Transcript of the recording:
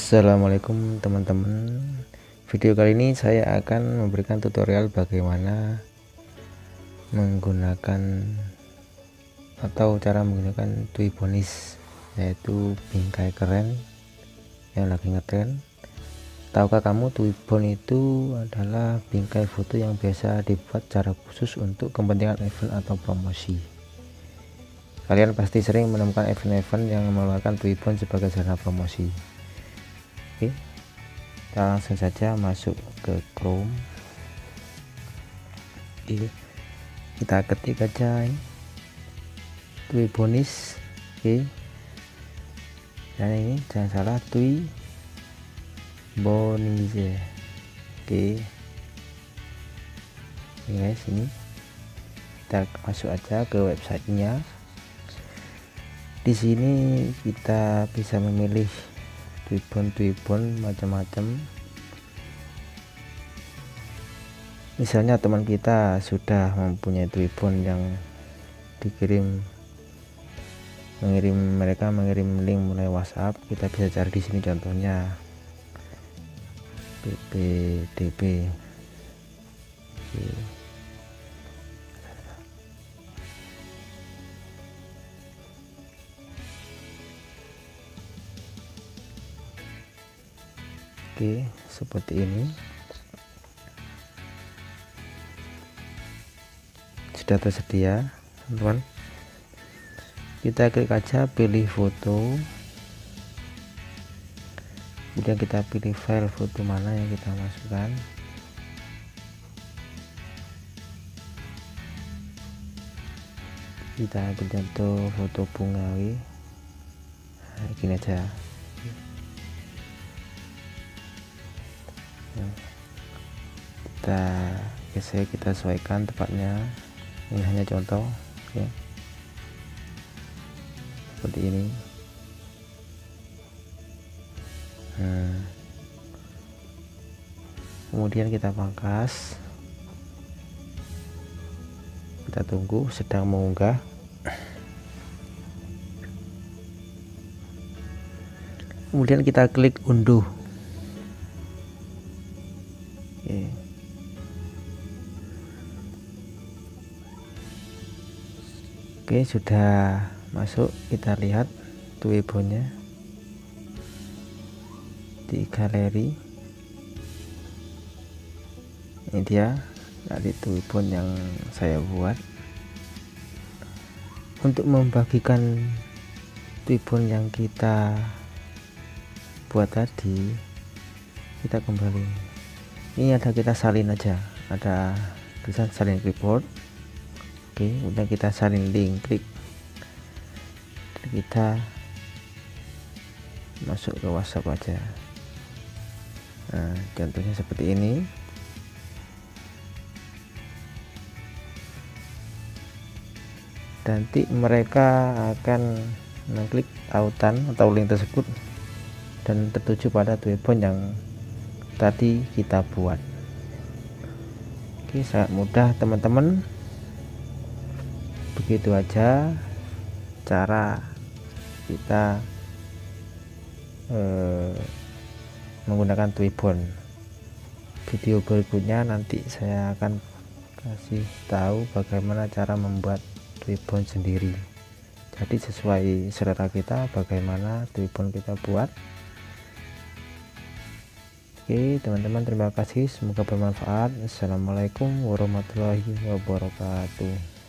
Assalamualaikum teman-teman. Video kali ini saya akan memberikan tutorial bagaimana menggunakan atau cara menggunakan Twibonis, yaitu bingkai keren yang lagi ngetren. Tahukah kamu Twibon itu adalah bingkai foto yang biasa dibuat secara khusus untuk kepentingan event atau promosi. Kalian pasti sering menemukan event-event yang mengeluarkan Twibon sebagai sarana promosi. Oke, kita langsung saja masuk ke Chrome. Oke, kita ketik aja Twibonis. Oke, dan ini jangan salah, Twibonis. Oke, ini guys, ini kita masuk aja ke websitenya. Di sini kita bisa memilih Twibon macam-macam. Misalnya teman kita sudah mempunyai Twibon yang mereka mengirim link melalui WhatsApp, kita bisa cari di sini contohnya ppdb. Oke, seperti ini sudah tersedia, teman-teman. Kita klik aja pilih foto, kemudian kita pilih file foto mana yang kita masukkan. Kita ambil contoh foto bungawi, nah, gini aja. Kita sesuaikan tepatnya, ini hanya contoh ya, seperti ini. Kemudian kita pangkas, kita tunggu sedang mengunggah. Kemudian kita klik unduh. Oke, sudah masuk. Kita lihat Twibonnya di galeri. Ini dia dari Twibon yang saya buat. Untuk membagikan Twibon yang kita buat tadi, kita kembali. Ini ada, kita salin aja, ada tulisan salin clipboard. Oke, kemudian kita salin link, klik, kita masuk ke WhatsApp aja. Nah, contohnya seperti ini. Nanti mereka akan mengklik tautan atau link tersebut dan tertuju pada Twibon yang tadi kita buat. Oke, sangat mudah teman-teman. Begitu aja cara kita menggunakan Twibon. Video berikutnya nanti saya akan kasih tahu bagaimana cara membuat Twibon sendiri, jadi sesuai selera kita bagaimana Twibon kita buat. Oke teman-teman, terima kasih, semoga bermanfaat. Assalamualaikum warahmatullahi wabarakatuh.